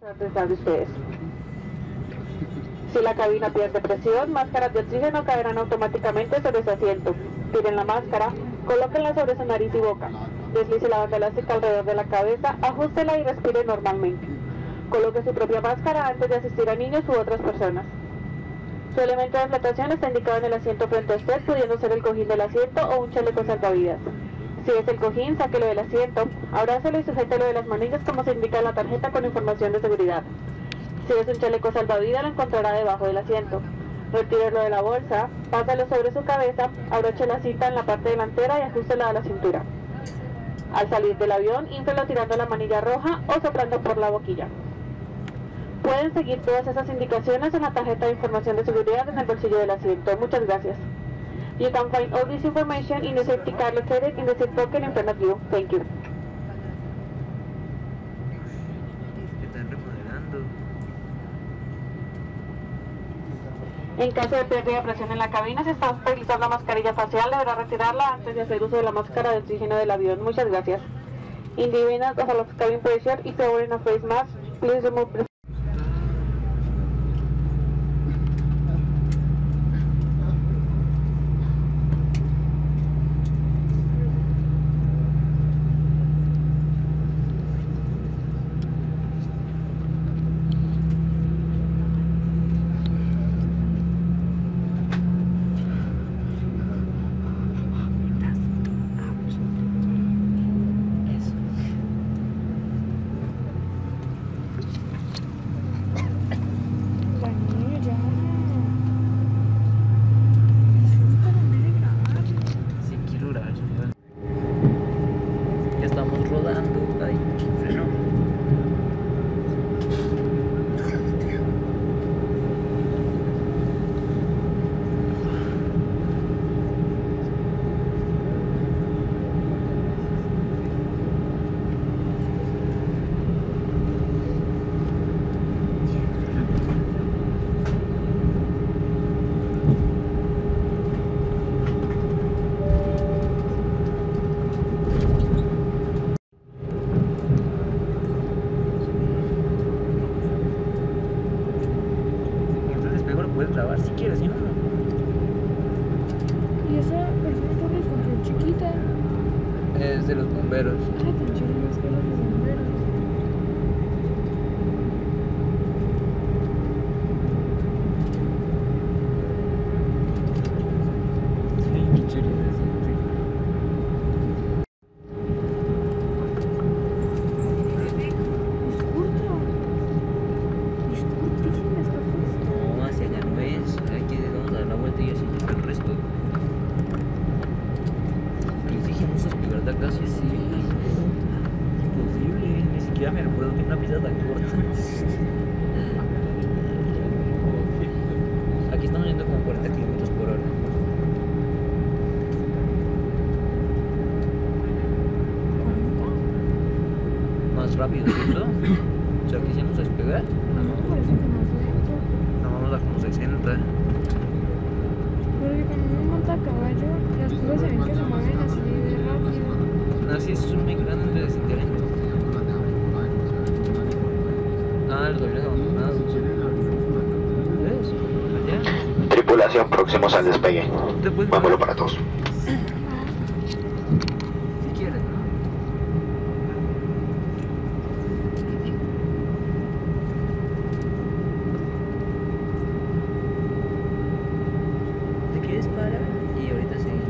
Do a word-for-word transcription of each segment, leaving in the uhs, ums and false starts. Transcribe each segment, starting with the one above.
detrás de ustedes. Si la cabina pierde presión, máscaras de oxígeno caerán automáticamente sobre su asiento. Tiren la máscara, colóquenla sobre su nariz y boca. Deslice la banda elástica alrededor de la cabeza, ajústela y respire normalmente. Coloque su propia máscara antes de asistir a niños u otras personas. Su elemento de flotación está indicado en el asiento frente a usted, pudiendo ser el cojín del asiento o un chaleco salvavidas. Si es el cojín, sáquelo del asiento, abrácelo y sujételo de las manillas como se indica en la tarjeta con información de seguridad. Si es un chaleco salvavidas, lo encontrará debajo del asiento. Retírelo de la bolsa, pásalo sobre su cabeza, abroche la cinta en la parte delantera y ajústela a la cintura. Al salir del avión, inflelo tirando la manilla roja o soplando por la boquilla. Pueden seguir todas esas indicaciones en la tarjeta de información de seguridad en el bolsillo del asiento. Muchas gracias. You can find all this information in the safety card located in the seat pocket in front of you. Thank you. Están remodelando. En caso de pérdida de presión en la cabina, si está utilizando la mascarilla facial, deberá retirarla antes de hacer uso de la máscara de oxígeno del avión. Muchas gracias. In the event of a loss of cabin pressure, if you are wearing a face mask, please remove the puedes grabar si quieres, ¿sí? ¿Y esa persona torre control chiquita? Es de los bomberos. Ah, tan chido, es que era de los bomberos. Sí, qué chido es. Casi sí, imposible, ni siquiera me recuerdo que una pista tan corta. Aquí estamos yendo como cuarenta kilómetros por hora. Más rápido, ¿cierto? O sea, quisimos despegar. No, parece que más lento. No, vamos a como sesenta. Pero que cuando uno monta a caballo, las cosas se ven que se mueven así de rápido. Así es muy grande ese terreno. Ah, los aviones abandonados. ¿Ves? Allá. Tripulación, próximos al despegue. Vámonos para todos. Si quieres, ¿no? ¿Te quieres parar? Y ahorita seguimos.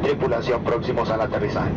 Tripulación próximos al aterrizaje.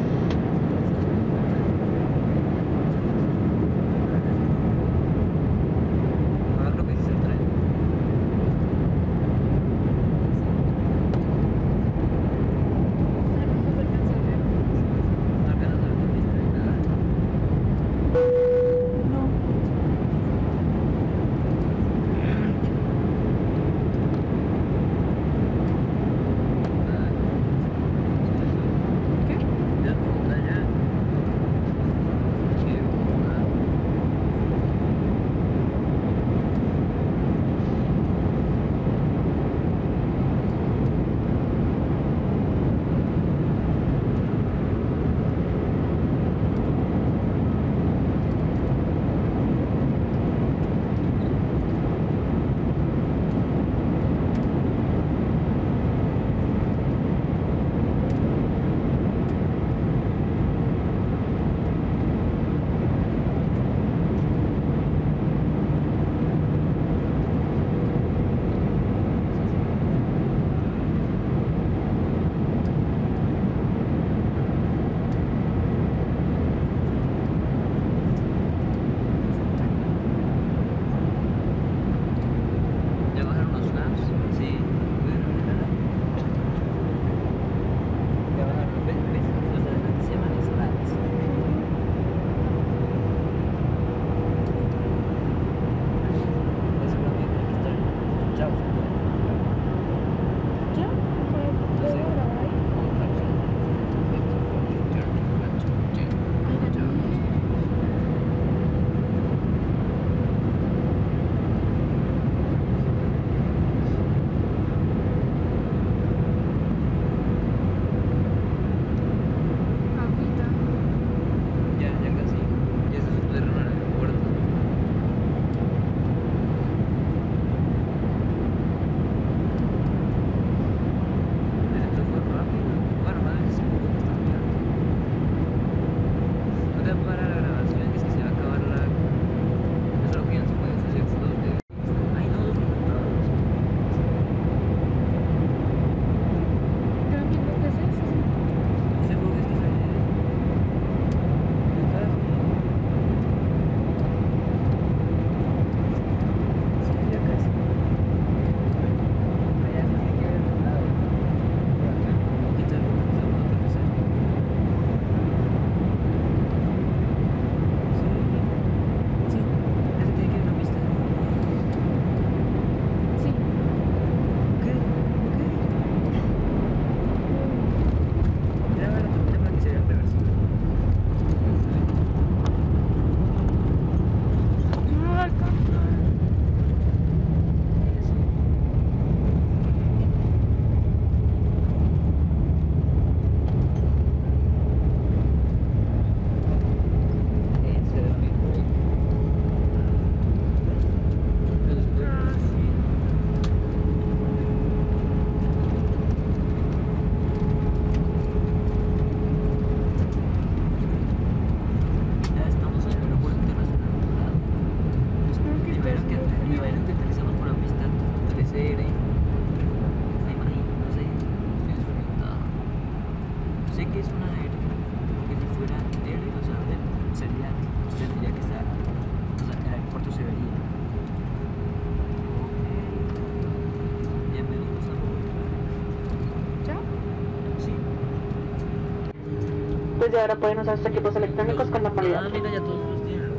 Desde ahora pueden usar sus equipos electrónicos con normalidad. Ah, mira, ya todos los tienen.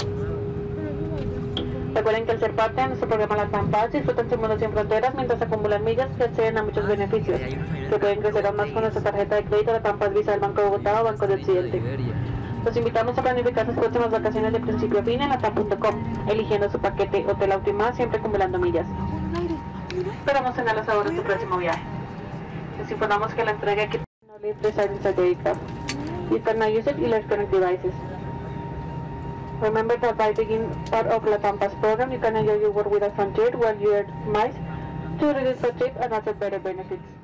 Recuerden que al ser parte de nuestro programa La Pampas disfrutan su mundo sin fronteras mientras acumulan millas que acceden a muchos beneficios, que pueden crecer aún más con nuestra tarjeta de crédito La Pampas Visa del Banco de Bogotá o Banco de Occidente. Los invitamos a planificar sus próximas vacaciones de principio a fin en latam punto com, eligiendo su paquete Hotel Autima, siempre acumulando millas. Esperamos tenerlos a bordo en su próximo viaje. Les informamos que la entrega de equipos no le presents a aircraft. You can now use it electronic devices. Remember that by being part of LATAM Pass program, you can enjoy your work with a Frontier while you earn miles to reduce the trip and other better benefits.